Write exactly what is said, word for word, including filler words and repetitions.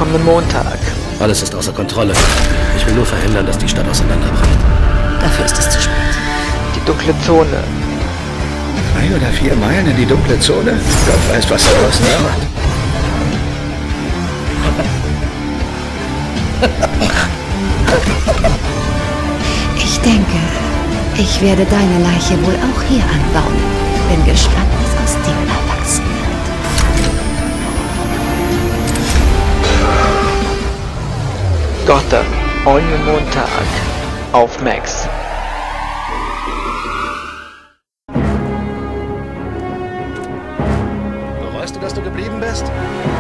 kommenden Montag. Alles ist außer Kontrolle. Ich will nur verhindern, dass die Stadt auseinanderbricht. Dafür ist es zu spät. Die dunkle Zone. Drei oder vier Meilen in die dunkle Zone? Gott weiß, was da draußen dauert. Ich denke, ich werde deine Leiche wohl auch hier anbauen. Bin gespannt, was aus dir erwachsen wird. Gotham, kommenden Montag auf Max. Bereust du, dass du geblieben bist?